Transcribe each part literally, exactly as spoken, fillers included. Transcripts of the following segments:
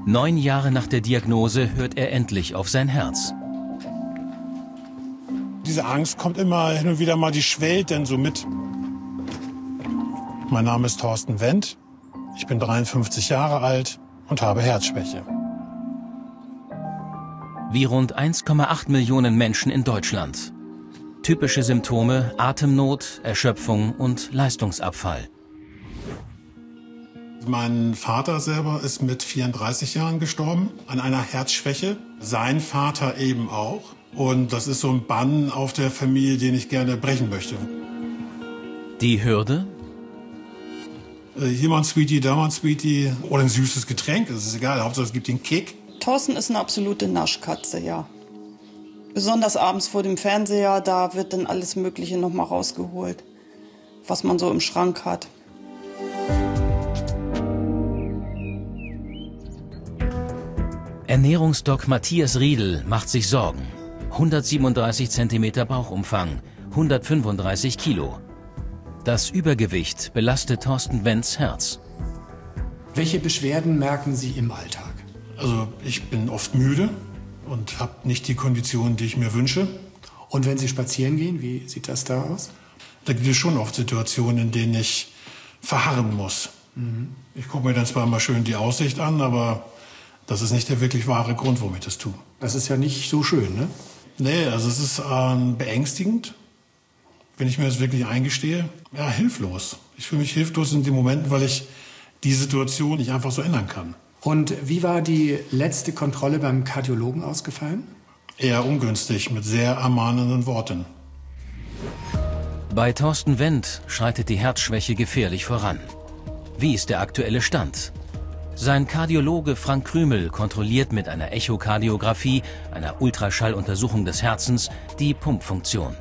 Neun Jahre nach der Diagnose hört er endlich auf sein Herz. Diese Angst kommt immer hin und wieder mal, die schwellt denn so mit. Mein Name ist Thorsten Wendt, ich bin dreiundfünfzig Jahre alt und habe Herzschwäche. Wie rund eins Komma acht Millionen Menschen in Deutschland. Typische Symptome: Atemnot, Erschöpfung und Leistungsabfall. Mein Vater selber ist mit vierunddreißig Jahren gestorben an einer Herzschwäche. Sein Vater eben auch. Und das ist so ein Bann auf der Familie, den ich gerne brechen möchte. Die Hürde? Hier mal ein Sweetie, da mal ein Sweetie. Oder ein süßes Getränk, das ist egal. Hauptsache es gibt den Kick. Thorsten ist eine absolute Naschkatze, ja. Besonders abends vor dem Fernseher, da wird dann alles Mögliche noch mal rausgeholt, was man so im Schrank hat. Ernährungsdoc Matthias Riedl macht sich Sorgen. hundertsiebenunddreißig Zentimeter Bauchumfang, hundertfünfunddreißig Kilo. Das Übergewicht belastet Thorsten Wendts Herz. Welche Beschwerden merken Sie im Alltag? Also ich bin oft müde und habe nicht die Konditionen, die ich mir wünsche. Und wenn Sie spazieren gehen, wie sieht das da aus? Da gibt es schon oft Situationen, in denen ich verharren muss. Mhm. Ich gucke mir dann zwar mal schön die Aussicht an, aber das ist nicht der wirklich wahre Grund, warum ich das tue. Das ist ja nicht so schön, ne? Nee, also es ist ähm, beängstigend, wenn ich mir das wirklich eingestehe. Ja, hilflos. Ich fühle mich hilflos in den Momenten, weil ich die Situation nicht einfach so ändern kann. Und wie war die letzte Kontrolle beim Kardiologen ausgefallen? Eher ungünstig, mit sehr ermahnenden Worten. Bei Thorsten Wendt schreitet die Herzschwäche gefährlich voran. Wie ist der aktuelle Stand? Sein Kardiologe Frank Krümel kontrolliert mit einer Echokardiographie, einer Ultraschalluntersuchung des Herzens, die Pumpfunktion.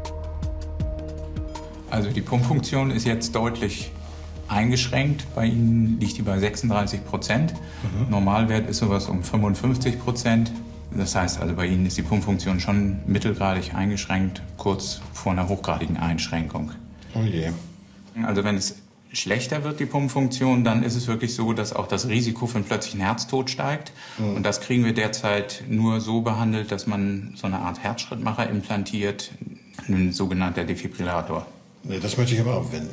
Also die Pumpfunktion ist jetzt deutlich eingeschränkt. Bei Ihnen liegt die bei sechsunddreißig Prozent. Mhm. Normalwert ist sowas um fünfundfünfzig Prozent. Das heißt also, bei Ihnen ist die Pumpfunktion schon mittelgradig eingeschränkt, kurz vor einer hochgradigen Einschränkung. Oh je. Also wenn es schlechter wird, die Pumpfunktion, dann ist es wirklich so, dass auch das Risiko für einen plötzlichen Herztod steigt. Mhm. Und das kriegen wir derzeit nur so behandelt, dass man so eine Art Herzschrittmacher implantiert, ein sogenannter Defibrillator. Nee, das möchte ich aber abwenden.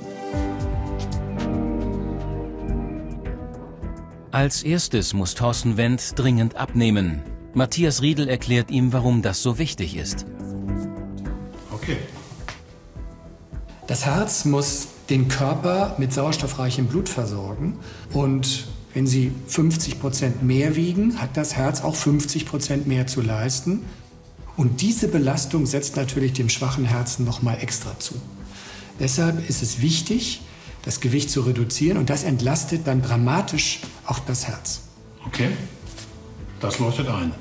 Als erstes muss Thorsten Wendt dringend abnehmen. Matthias Riedl erklärt ihm, warum das so wichtig ist. Okay. Das Herz muss den Körper mit sauerstoffreichem Blut versorgen. Und wenn Sie fünfzig Prozent mehr wiegen, hat das Herz auch fünfzig Prozent mehr zu leisten. Und diese Belastung setzt natürlich dem schwachen Herzen noch mal extra zu. Deshalb ist es wichtig, das Gewicht zu reduzieren. Und das entlastet dann dramatisch auch das Herz. Okay, das leuchtet ein.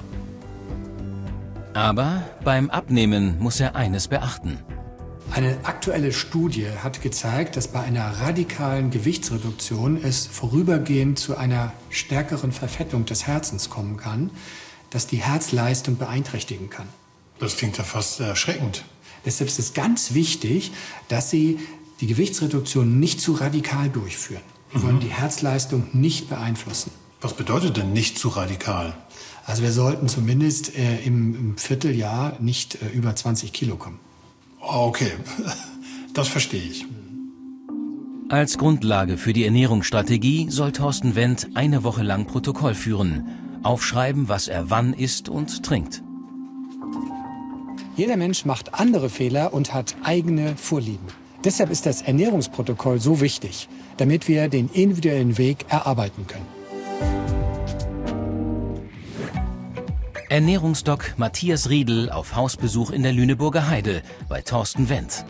Aber beim Abnehmen muss er eines beachten. Eine aktuelle Studie hat gezeigt, dass bei einer radikalen Gewichtsreduktion es vorübergehend zu einer stärkeren Verfettung des Herzens kommen kann, das die Herzleistung beeinträchtigen kann. Das klingt ja fast erschreckend. Deshalb ist es ganz wichtig, dass Sie die Gewichtsreduktion nicht zu radikal durchführen. Wir mhm. wollen die Herzleistung nicht beeinflussen. Was bedeutet denn nicht zu radikal? Also wir sollten zumindest äh, im, im Vierteljahr nicht äh, über zwanzig Kilo kommen. Okay, das verstehe ich. Als Grundlage für die Ernährungsstrategie soll Thorsten Wendt eine Woche lang Protokoll führen, aufschreiben, was er wann isst und trinkt. Jeder Mensch macht andere Fehler und hat eigene Vorlieben. Deshalb ist das Ernährungsprotokoll so wichtig, damit wir den individuellen Weg erarbeiten können. Ernährungsdoc Matthias Riedl auf Hausbesuch in der Lüneburger Heide bei Thorsten Wendt.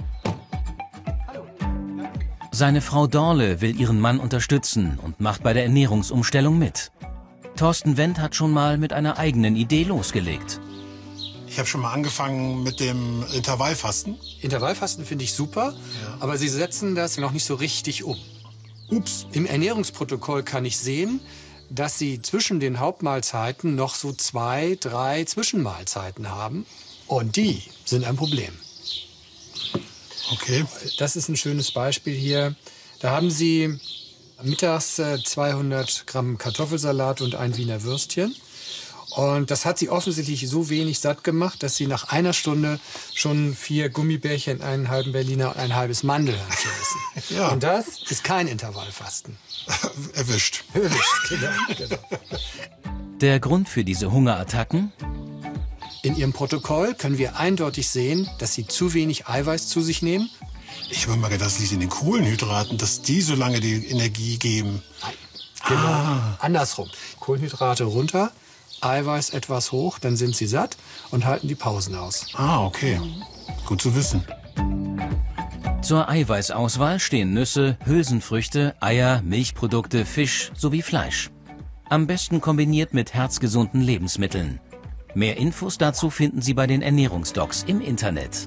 Seine Frau Dorle will ihren Mann unterstützen und macht bei der Ernährungsumstellung mit. Thorsten Wendt hat schon mal mit einer eigenen Idee losgelegt. Ich habe schon mal angefangen mit dem Intervallfasten. Intervallfasten finde ich super, ja. Aber Sie setzen das noch nicht so richtig um. Ups. Im Ernährungsprotokoll kann ich sehen, dass Sie zwischen den Hauptmahlzeiten noch so zwei, drei Zwischenmahlzeiten haben. Und die sind ein Problem. Okay. Das ist ein schönes Beispiel hier. Da haben Sie Mittags äh, zweihundert Gramm Kartoffelsalat und ein Wiener Würstchen. Und das hat sie offensichtlich so wenig satt gemacht, dass sie nach einer Stunde schon vier Gummibärchen, einen halben Berliner und ein halbes Mandelhörnchen essen. Ja. Und das ist kein Intervallfasten. Erwischt. Erwischt, genau, genau. Der Grund für diese Hungerattacken? In ihrem Protokoll können wir eindeutig sehen, dass sie zu wenig Eiweiß zu sich nehmen. Ich habe immer gedacht, das liegt in den Kohlenhydraten, dass die so lange die Energie geben. Nein, genau. Ah. Andersrum. Kohlenhydrate runter, Eiweiß etwas hoch, dann sind sie satt und halten die Pausen aus. Ah, okay. Gut zu wissen. Zur Eiweißauswahl stehen Nüsse, Hülsenfrüchte, Eier, Milchprodukte, Fisch sowie Fleisch. Am besten kombiniert mit herzgesunden Lebensmitteln. Mehr Infos dazu finden Sie bei den Ernährungsdocs im Internet.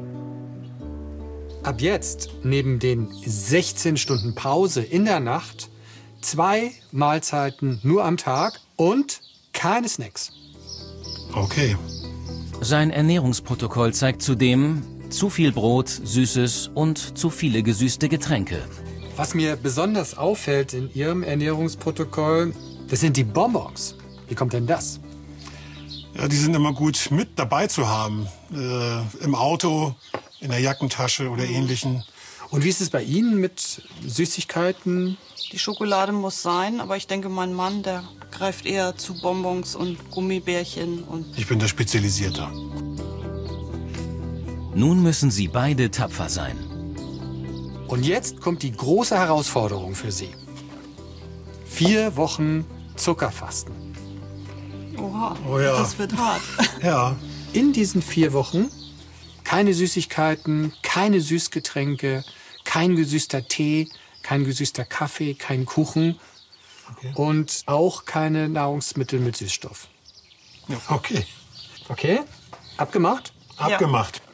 Ab jetzt, neben den sechzehn Stunden Pause in der Nacht, zwei Mahlzeiten nur am Tag und keine Snacks. Okay. Sein Ernährungsprotokoll zeigt zudem zu viel Brot, Süßes und zu viele gesüßte Getränke. Was mir besonders auffällt in Ihrem Ernährungsprotokoll, das sind die Bonbons. Wie kommt denn das? Ja, die sind immer gut mit dabei zu haben. Äh, im Auto, in der Jackentasche oder ähnlichen. Und wie ist es bei Ihnen mit Süßigkeiten? Die Schokolade muss sein, aber ich denke, mein Mann, der greift eher zu Bonbons und Gummibärchen. Und Ich bin da spezialisierter. Nun müssen sie beide tapfer sein. Und jetzt kommt die große Herausforderung für Sie. Vier Wochen Zuckerfasten. oha, Oh ja. das wird hart. Ja. In diesen vier Wochen keine Süßigkeiten, keine Süßgetränke, kein gesüßter Tee, kein gesüßter Kaffee, kein Kuchen Okay. und auch keine Nahrungsmittel mit Süßstoff. Ja, okay. Okay? Abgemacht? Abgemacht.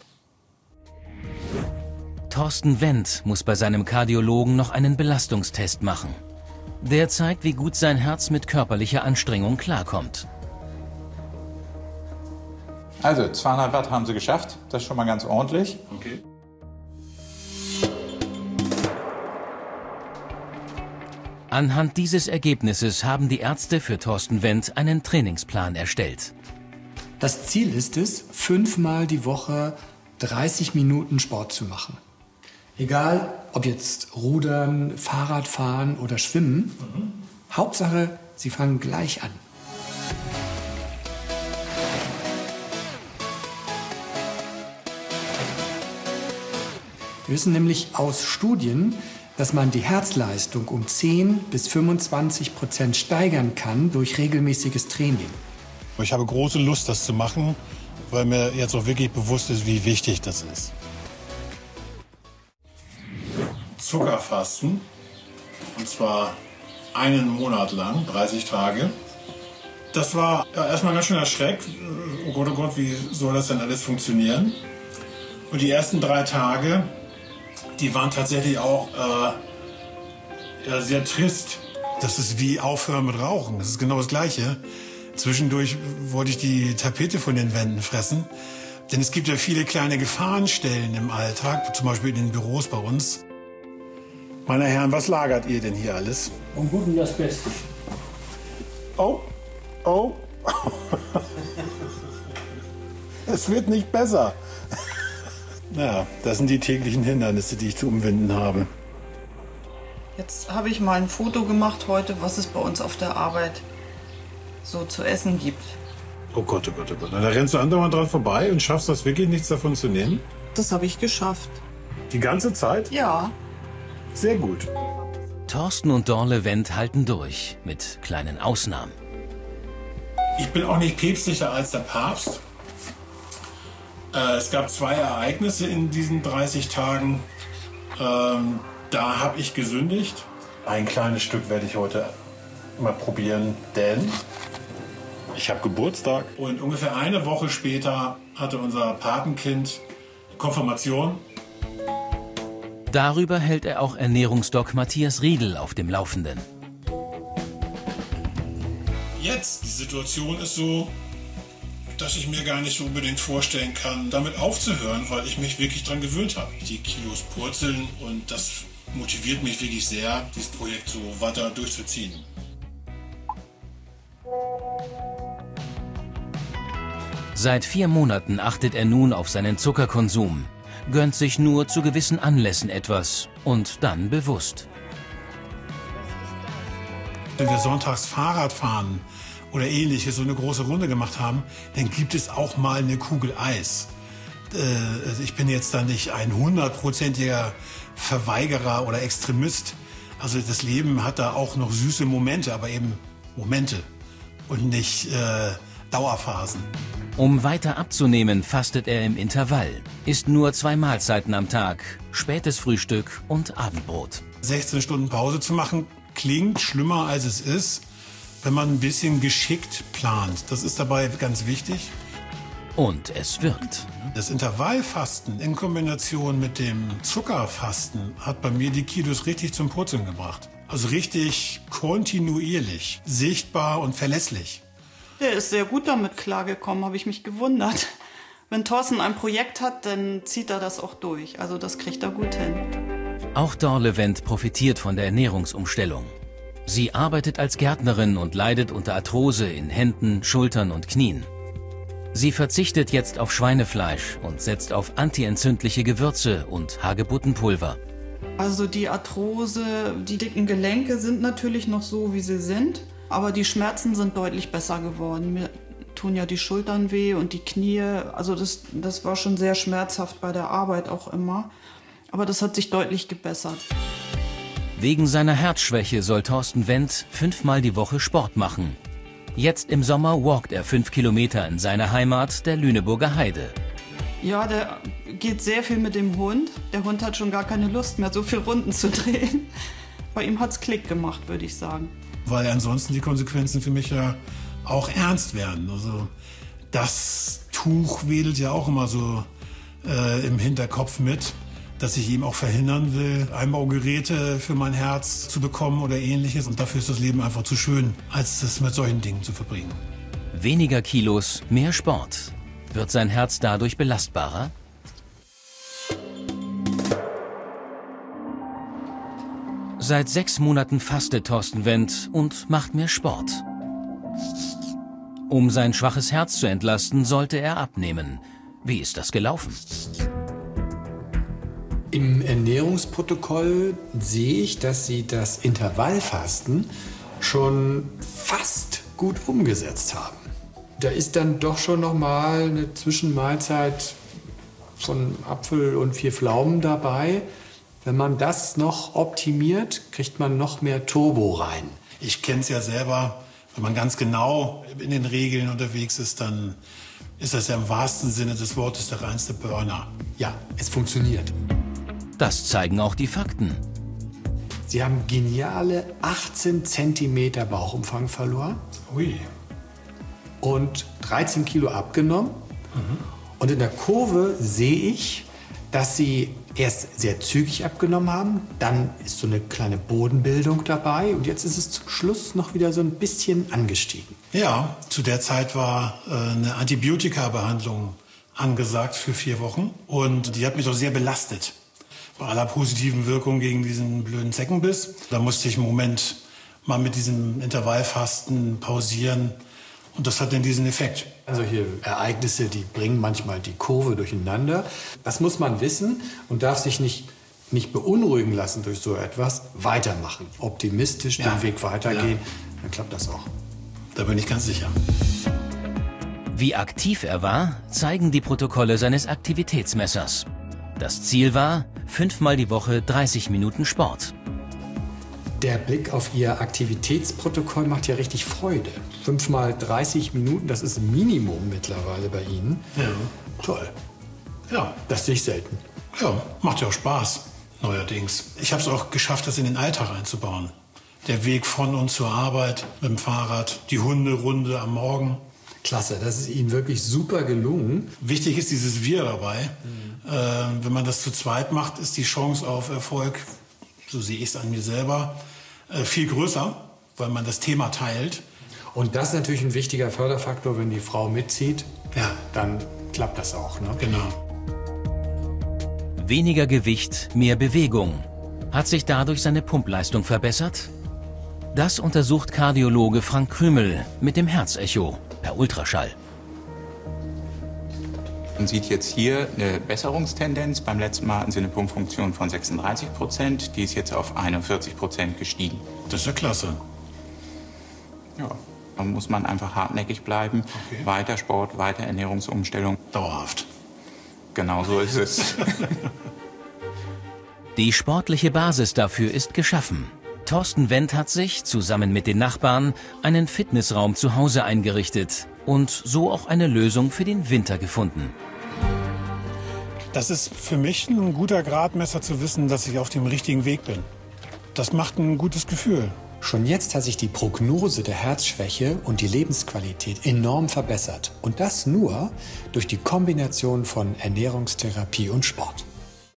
Thorsten Wendt muss bei seinem Kardiologen noch einen Belastungstest machen. Der zeigt, wie gut sein Herz mit körperlicher Anstrengung klarkommt. Also zweihundert Watt haben sie geschafft, das ist schon mal ganz ordentlich. Okay. Anhand dieses Ergebnisses haben die Ärzte für Thorsten Wendt einen Trainingsplan erstellt. Das Ziel ist es, fünfmal die Woche dreißig Minuten Sport zu machen. Egal, ob jetzt Rudern, Fahrradfahren oder Schwimmen. Mhm. Hauptsache, Sie fangen gleich an. Wir wissen nämlich aus Studien, dass man die Herzleistung um zehn bis fünfundzwanzig Prozent steigern kann durch regelmäßiges Training. Ich habe große Lust, das zu machen, weil mir jetzt auch wirklich bewusst ist, wie wichtig das ist. Zuckerfasten, und zwar einen Monat lang, dreißig Tage. Das war ja, erstmal ganz schön erschreckt. Oh Gott, oh Gott, wie soll das denn alles funktionieren? Und die ersten drei Tage, die waren tatsächlich auch äh, ja, sehr trist. Das ist wie Aufhören mit Rauchen. Das ist genau das Gleiche. Zwischendurch wollte ich die Tapete von den Wänden fressen. Denn es gibt ja viele kleine Gefahrenstellen im Alltag, zum Beispiel in den Büros bei uns. Meine Herren, was lagert ihr denn hier alles? Vom Guten das Beste. Oh, oh. Es wird nicht besser. Ja, das sind die täglichen Hindernisse, die ich zu umwinden habe. Jetzt habe ich mal ein Foto gemacht heute, was es bei uns auf der Arbeit so zu essen gibt. Oh Gott, oh Gott, oh Gott. Da rennst du andauernd dran vorbei und schaffst das wirklich, nichts davon zu nehmen? Das habe ich geschafft. Die ganze Zeit? Ja. Sehr gut. Thorsten und Dorle Wendt halten durch, mit kleinen Ausnahmen. Ich bin auch nicht päpstlicher als der Papst. Äh, es gab zwei Ereignisse in diesen dreißig Tagen. Ähm, da habe ich gesündigt. Ein kleines Stück werde ich heute mal probieren, denn ich habe Geburtstag. Und ungefähr eine Woche später hatte unser Patenkind Konfirmation. Darüber hält er auch Ernährungsdoc Matthias Riedel auf dem Laufenden. Jetzt, die Situation ist so, dass ich mir gar nicht so unbedingt vorstellen kann, damit aufzuhören, weil ich mich wirklich dran gewöhnt habe. Die Kilos purzeln und das motiviert mich wirklich sehr, dieses Projekt so weiter durchzuziehen. Seit vier Monaten achtet er nun auf seinen Zuckerkonsum, gönnt sich nur zu gewissen Anlässen etwas und dann bewusst. Wenn wir sonntags Fahrrad fahren oder ähnliches, so eine große Runde gemacht haben, dann gibt es auch mal eine Kugel Eis. Äh, ich bin jetzt da nicht ein hundertprozentiger Verweigerer oder Extremist. Also das Leben hat da auch noch süße Momente, aber eben Momente und nicht äh, Dauerphasen. Um weiter abzunehmen, fastet er im Intervall, isst nur zwei Mahlzeiten am Tag, spätes Frühstück und Abendbrot. sechzehn Stunden Pause zu machen, klingt schlimmer als es ist, wenn man ein bisschen geschickt plant. Das ist dabei ganz wichtig. Und es wirkt. Das Intervallfasten in Kombination mit dem Zuckerfasten hat bei mir die Kilos richtig zum Purzeln gebracht. Also richtig kontinuierlich, sichtbar und verlässlich. Der ist sehr gut damit klargekommen, habe ich mich gewundert. Wenn Thorsten ein Projekt hat, dann zieht er das auch durch. Also das kriegt er gut hin. Auch Dorle Wendt profitiert von der Ernährungsumstellung. Sie arbeitet als Gärtnerin und leidet unter Arthrose in Händen, Schultern und Knien. Sie verzichtet jetzt auf Schweinefleisch und setzt auf antientzündliche Gewürze und Hagebuttenpulver. Also die Arthrose, die dicken Gelenke sind natürlich noch so, wie sie sind. Aber die Schmerzen sind deutlich besser geworden. Mir tun ja die Schultern weh und die Knie. Also das, das war schon sehr schmerzhaft bei der Arbeit auch immer. Aber das hat sich deutlich gebessert. Wegen seiner Herzschwäche soll Thorsten Wendt fünfmal die Woche Sport machen. Jetzt im Sommer walkt er fünf Kilometer in seiner Heimat, der Lüneburger Heide. Ja, der geht sehr viel mit dem Hund. Der Hund hat schon gar keine Lust mehr, so viele Runden zu drehen. Bei ihm hat's Klick gemacht, würde ich sagen. Weil ansonsten die Konsequenzen für mich ja auch ernst werden. Also das Tuch wedelt ja auch immer so äh, im Hinterkopf mit, dass ich ihm auch verhindern will, Einbaugeräte für mein Herz zu bekommen oder ähnliches. Und dafür ist das Leben einfach zu schön, als das mit solchen Dingen zu verbringen. Weniger Kilos, mehr Sport. Wird sein Herz dadurch belastbarer? Seit sechs Monaten fastet Thorsten Wendt und macht mehr Sport. Um sein schwaches Herz zu entlasten, sollte er abnehmen. Wie ist das gelaufen? Im Ernährungsprotokoll sehe ich, dass Sie das Intervallfasten schon fast gut umgesetzt haben. Da ist dann doch schon noch mal eine Zwischenmahlzeit von Apfel und vier Pflaumen dabei. Wenn man das noch optimiert, kriegt man noch mehr Turbo rein. Ich kenne es ja selber, wenn man ganz genau in den Regeln unterwegs ist, dann ist das ja im wahrsten Sinne des Wortes der reinste Burner. Ja, es funktioniert. Das zeigen auch die Fakten. Sie haben geniale achtzehn Zentimeter Bauchumfang verloren. Ui. Und dreizehn Kilo abgenommen. Mhm. Und in der Kurve sehe ich, dass Sie erst sehr zügig abgenommen haben, dann ist so eine kleine Bodenbildung dabei und jetzt ist es zum Schluss noch wieder so ein bisschen angestiegen. Ja, zu der Zeit war äh, eine Antibiotika-Behandlung angesagt für vier Wochen und die hat mich auch sehr belastet. Bei aller positiven Wirkung gegen diesen blöden Zeckenbiss. Da musste ich einen Moment mal mit diesem Intervallfasten pausieren und das hat dann diesen Effekt. Solche Ereignisse, die bringen manchmal die Kurve durcheinander. Das muss man wissen und darf sich nicht, nicht beunruhigen lassen durch so etwas. Weitermachen, optimistisch Ja. den Weg weitergehen, Ja. dann klappt das auch. Da bin ich ganz sicher. Wie aktiv er war, zeigen die Protokolle seines Aktivitätsmessers. Das Ziel war, fünfmal die Woche dreißig Minuten Sport. Der Blick auf Ihr Aktivitätsprotokoll macht ja richtig Freude. Fünfmal dreißig Minuten, das ist ein Minimum mittlerweile bei Ihnen. Ja. Toll. Ja, Das sehe ich selten. ja, macht ja auch Spaß, neuerdings. Ich habe es auch geschafft, das in den Alltag einzubauen. Der Weg von und zur Arbeit mit dem Fahrrad, die Hunderunde am Morgen. Klasse, das ist Ihnen wirklich super gelungen. Wichtig ist dieses Wir dabei. Mhm. Äh, wenn man das zu zweit macht, ist die Chance auf Erfolg, so sehe ich es an mir selber, äh, viel größer, weil man das Thema teilt. Und das ist natürlich ein wichtiger Förderfaktor, wenn die Frau mitzieht, Ja, dann klappt das auch. Ne? genau. Weniger Gewicht, mehr Bewegung. Hat sich dadurch seine Pumpleistung verbessert? Das untersucht Kardiologe Frank Krümel mit dem Herzecho per Ultraschall. Man sieht jetzt hier eine Besserungstendenz. Beim letzten Mal hatten Sie eine Pumpfunktion von sechsunddreißig Prozent. Die ist jetzt auf einundvierzig Prozent gestiegen. Das ist ja klasse. Ja, da muss man einfach hartnäckig bleiben. Okay. Weiter Sport, weiter Ernährungsumstellung. Dauerhaft. Genau so ist es. Die sportliche Basis dafür ist geschaffen. Thorsten Wendt hat sich, zusammen mit den Nachbarn, einen Fitnessraum zu Hause eingerichtet und so auch eine Lösung für den Winter gefunden. Das ist für mich ein guter Gradmesser zu wissen, dass ich auf dem richtigen Weg bin. Das macht ein gutes Gefühl. Schon jetzt hat sich die Prognose der Herzschwäche und die Lebensqualität enorm verbessert. Und das nur durch die Kombination von Ernährungstherapie und Sport.